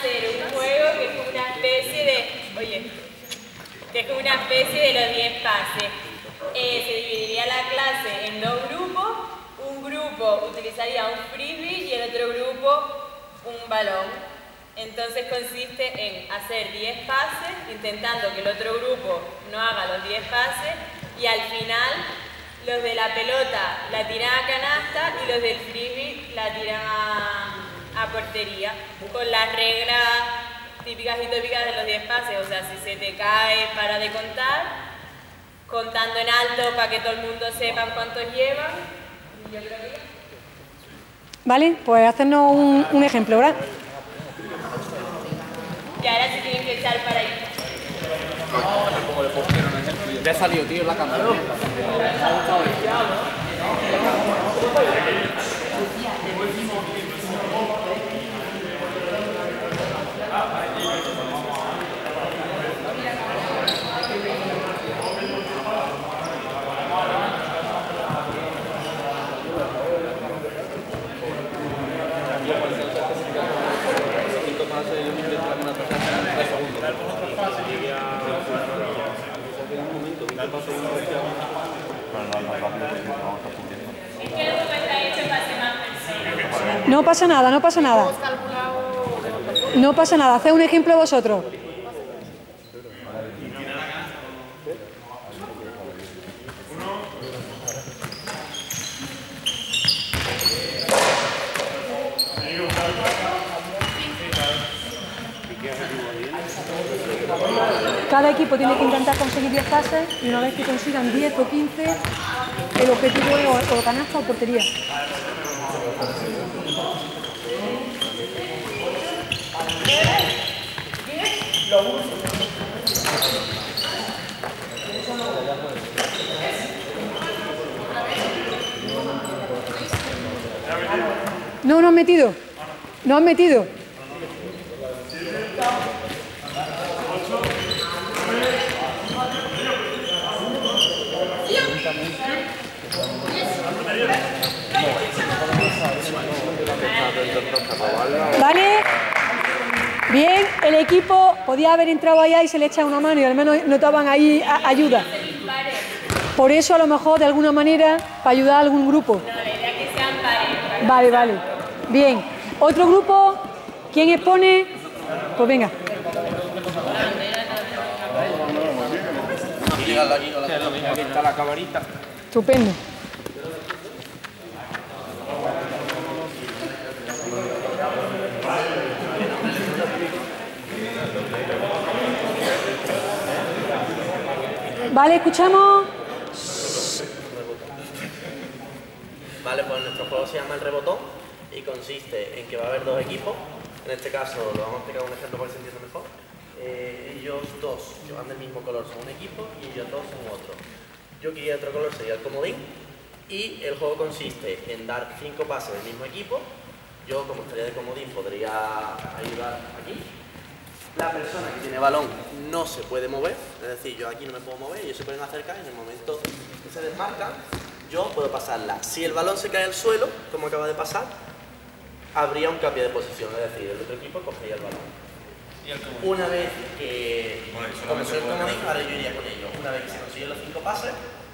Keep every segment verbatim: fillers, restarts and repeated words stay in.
hacer un juego que es como una especie de... Oye, que es como una especie de los diez pases. Eh, se dividiría la clase en dos grupos. Un grupo utilizaría un frisbee y el otro grupo un balón. Entonces consiste en hacer diez pases, intentando que el otro grupo no haga los diez pases, y al final los de la pelota la tiran a canasta y los del frisbee la tiran a, a portería, con las reglas típicas y tópicas de los diez pases. O sea, si se te cae, para de contar, contando en alto para que todo el mundo sepa cuántos llevan. Y yo creo que... Vale, pues hacernos un, un ejemplo, ¿verdad? Y ahora se tienen que echar para ahí. Ya ha salido, tío, la cámara. No pasa nada, no pasa nada. No pasa nada, haced un ejemplo vosotros. Cada equipo tiene que intentar conseguir diez pases y una vez que consigan diez o quince, el objetivo es o, o canasta o portería. No, no han metido. No han metido. ¿Vale? Bien, el equipo podía haber entrado allá y se le echa una mano y al menos notaban ahí a, ayuda. Por eso a lo mejor de alguna manera para ayudar a algún grupo. Vale, vale. Bien. Otro grupo, ¿quién expone? Pues venga. Aquí está la camarita. Estupendo. Vale, escuchamos. Vale, pues nuestro juego se llama el rebotón y consiste en que va a haber dos equipos. En este caso lo vamos a explicar un ejemplo para que se entienda mejor. Eh, ellos dos, que van del mismo color, son un equipo y ellos dos son otro. Yo quería otro color, sería el comodín. Y el juego consiste en dar cinco pases del mismo equipo. Yo, como estaría de comodín, podría ayudar aquí. La persona que tiene balón no se puede mover, es decir, yo aquí no me puedo mover, ellos se pueden acercar y en el momento que se desmarcan, yo puedo pasarla. Si el balón se cae al suelo, como acaba de pasar, habría un cambio de posición, es decir, el otro equipo cogería el balón. Una vez que, como soy el comodín, ahora yo iría con ellos. Una vez que se consiguen los cinco pases,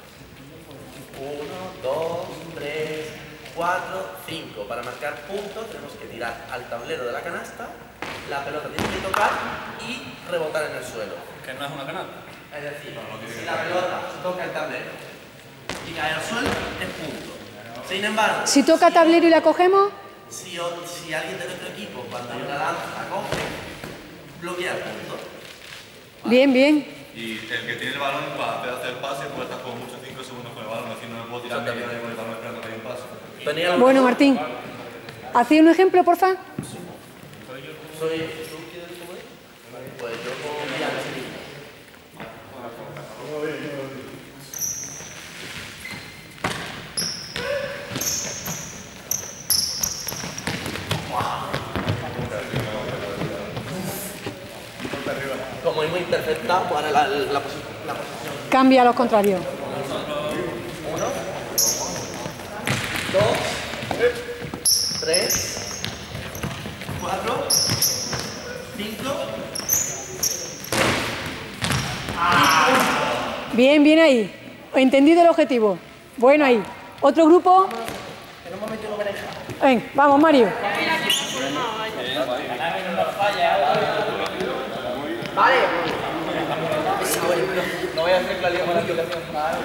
uno, dos, tres, cuatro, cinco. Para marcar puntos tenemos que tirar al tablero de la canasta, la pelota tiene que tocar y rebotar en el suelo. Que no es una canasta. Es decir, si la pelota toca el tablero y cae al suelo, es punto. Sin embargo, Si toca tablero y la cogemos, si, si alguien del otro equipo, cuando yo la lanzo, la coge, bloquea el punto. bien, bien. Y el que tiene el balón para hacer el pase puede estar con muchos cinco segundos con el balón, así no me puedo tirar media hora con el balón esperando que haya un pase. Bueno, Martín, ¿hacéis un ejemplo, porfa? Soy, ¿tú quieres comer? Pues yo puedo enviar ese mismo. Como hemos interceptado, pues ahora la, la, la, posi la posición. Cambia a los contrarios. Uno, dos, tres, cuatro, cinco. Bien, bien ahí. Entendido el objetivo. Bueno ahí. Otro grupo. En un momento lo veréis. Ven, vamos, Mario. Vale. No voy a hacer la lía con la aplicación.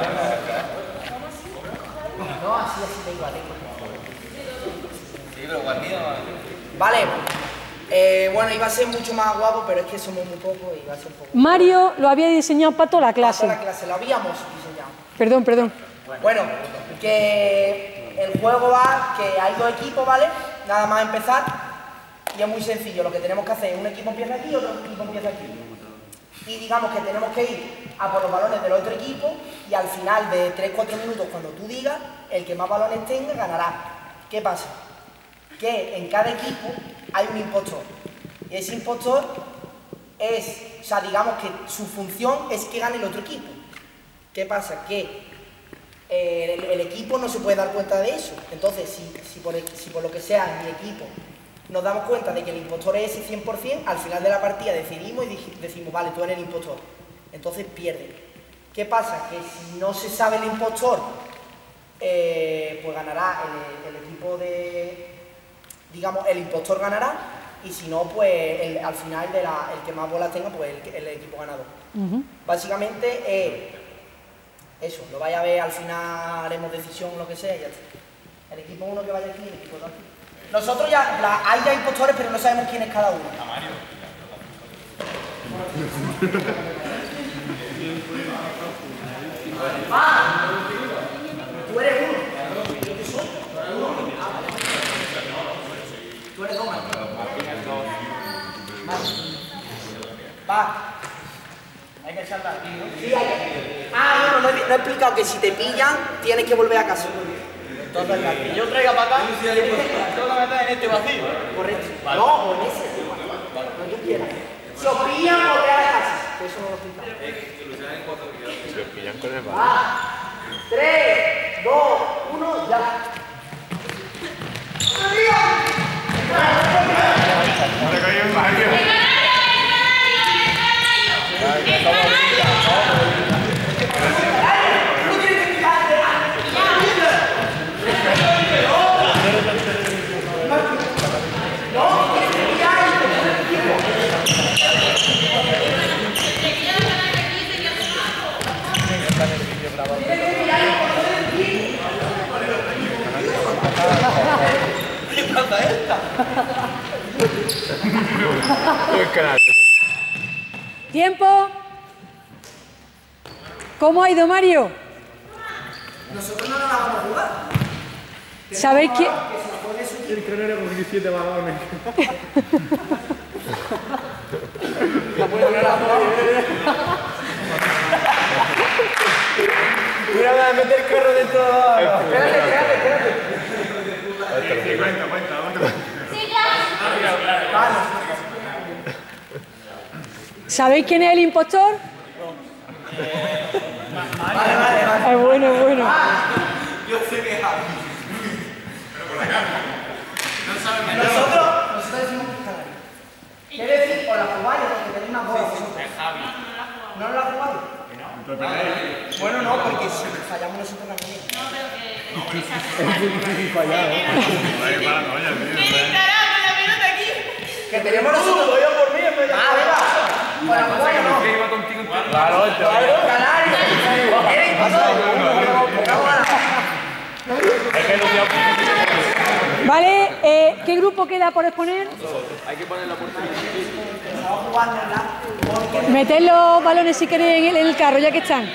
No, así, así te igual. Sí, pero guardido. Vale. Eh, bueno, iba a ser mucho más guapo, pero es que somos muy pocos y iba a ser un poco... Mario lo había diseñado para toda la clase. Para toda la clase, lo habíamos diseñado. Perdón, perdón. Bueno, que el juego va, que hay dos equipos, ¿vale? Nada más empezar. Y es muy sencillo, lo que tenemos que hacer es un equipo empieza aquí y otro equipo empieza aquí. Y digamos que tenemos que ir a por los balones del otro equipo y al final de tres cuatro minutos, cuando tú digas, el que más balones tenga ganará. ¿Qué pasa? Que en cada equipo hay un impostor. Y ese impostor es, o sea, digamos que su función es que gane el otro equipo. ¿Qué pasa? Que eh, el, el equipo no se puede dar cuenta de eso. Entonces, si, si, por, si por lo que sea en mi equipo nos damos cuenta de que el impostor es ese cien por cien, al final de la partida decidimos y decimos, vale, tú eres el impostor. Entonces pierde. ¿Qué pasa? Que si no se sabe el impostor, eh, pues ganará el, el equipo de... Digamos, el impostor ganará y si no, pues el, al final de la, el que más bolas tenga, pues el, el equipo ganador. Uh-huh. Básicamente, eh, eso, lo vaya a ver, al final haremos decisión, lo que sea, y ya está. El equipo uno que vaya aquí, el equipo dos aquí. Nosotros ya, la, hay ya impostores, pero no sabemos quién es cada uno. A Mario. Ah, tú eres uno. Tú eres dos, Mario. Va. Hay que echarla aquí, ¿no? Sí, hay que... Ah, no, no, no he, no he explicado que si te pillan, tienes que volver a casa. Entonces, que yo traiga para acá, tengo que meter en este vacío. Correcto. Vale. No, o en ese. Vale. Lo que tú quieras. Si os pillan, volver a casa. Eso no lo explicamos. Si os pillan con el balón. Ah, tres, dos, uno, ya. ¡Me cayó en Mario! Tiempo. ¿Cómo ha ido, Mario? Nosotros no nos la vamos a jugar. ¿Sabéis qué? El cronero con diecisiete balones. Mira, voy a meter el carro dentro de la... Espérate, espérate, espérate. Cuenta, cuenta, cuenta. ¿Sabéis quién es el impostor? Vale, vale, vale. Es bueno, es bueno. Yo sé que es Javi. Nosotros, nosotros decimos que es Canario. Quiere decir, o la jugáis porque tenéis una bola. Es Javi. ¿No la jugáis? No. Bueno, no, porque si fallamos nosotros también. No, pero que... Es muy difícil fallar, ¿eh? Que tenemos nosotros. Voy a por mí, en vez de... Ah, venga. Bueno, bueno, no. Que iba contigo. Claro, claro. Canario. Eres Vale, eh, ¿qué grupo queda por exponer? Hay que poner la puerta. Meted los balones si queréis en el, en el carro, ya que están.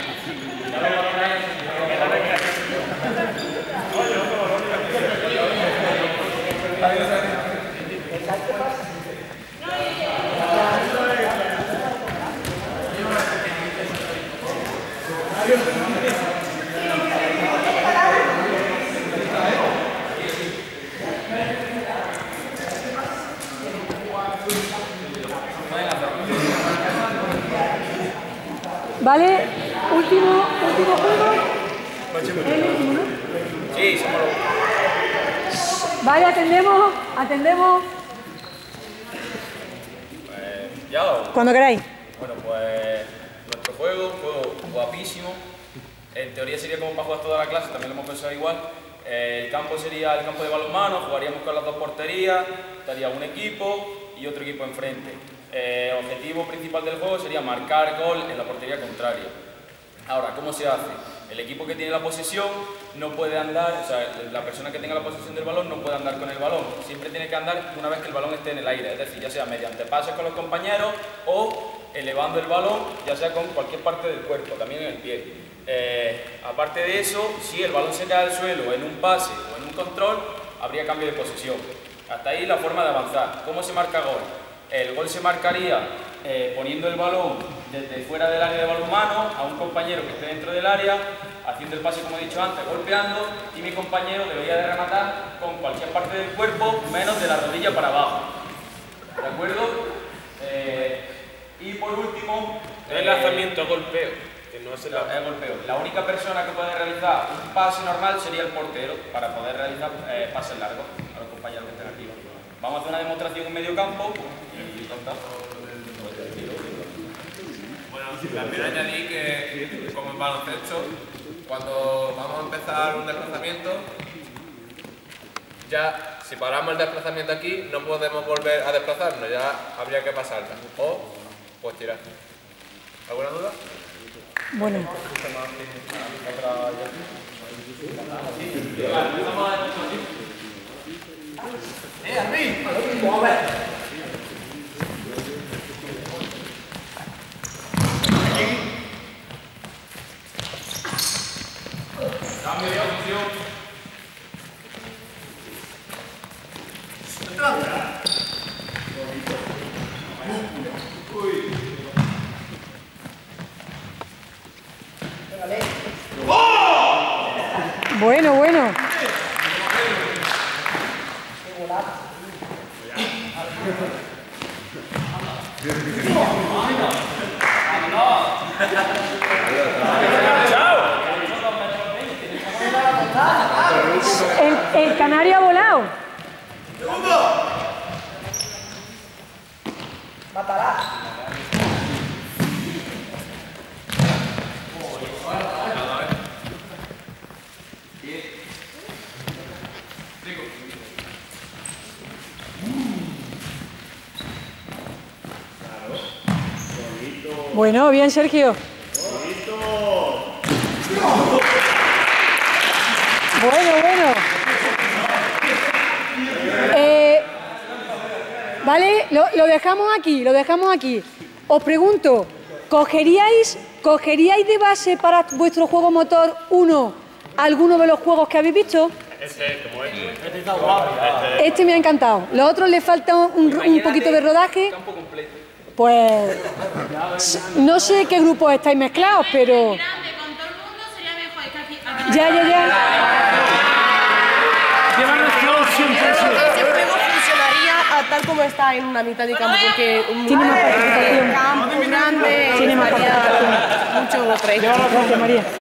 Vale, último, último juego. El último, ¿no? Sí, somos los... Vale, atendemos, atendemos. ¿Ya o? Cuando queráis. Bueno, pues nuestro juego, un juego guapísimo. En teoría sería como para jugar toda la clase, también lo hemos pensado igual. Eh, el campo sería el campo de balonmano, jugaríamos con las dos porterías, estaría un equipo y otro equipo enfrente. Eh, el objetivo principal del juego sería marcar gol en la portería contraria. Ahora, ¿cómo se hace? El equipo que tiene la posesión no puede andar, o sea, la persona que tenga la posesión del balón no puede andar con el balón, siempre tiene que andar una vez que el balón esté en el aire, es decir, ya sea mediante pases con los compañeros o elevando el balón, ya sea con cualquier parte del cuerpo, también en el pie. Eh, aparte de eso, si el balón se cae al suelo en un pase o en un control, habría cambio de posesión. Hasta ahí la forma de avanzar. ¿Cómo se marca gol? El gol se marcaría eh, poniendo el balón desde fuera del área de balonmano a un compañero que esté dentro del área, haciendo el pase como he dicho antes, golpeando, y mi compañero debería de rematar con cualquier parte del cuerpo menos de la rodilla para abajo. ¿De acuerdo? Eh, y por último... El eh, lanzamiento, golpeo. Que no es el, el golpeo. La única persona que puede realizar un pase normal sería el portero para poder realizar eh, pases largos a los compañeros que estén aquí. Vamos a hacer una demostración en medio campo y contamos. Bueno, también añadí que, como en baloncesto, cuando vamos a empezar un desplazamiento, ya si paramos el desplazamiento aquí, no podemos volver a desplazarnos, ya habría que pasarla. O, pues tirar. ¿Alguna duda? Bueno. ¡Eh, Alvin! Cambio de opción. Bueno, bueno. El, el canario ha volado. Matará. Bueno, bien, Sergio. Bueno, bueno. Eh, vale, lo, lo dejamos aquí, lo dejamos aquí. Os pregunto, ¿cogeríais, ¿cogeríais de base para vuestro juego motor uno alguno de los juegos que habéis visto? Este, como este. Este está guapo. Este me ha encantado. Los otros les falta un, un poquito de rodaje. Pues no sé qué grupos estáis mezclados, pero... Ya, ya, ya. Ese juego funcionaría a tal como está en una mitad de campo, porque un Tiene más participación. campo grande Tiene más participación. mucho tres. Gracias, María.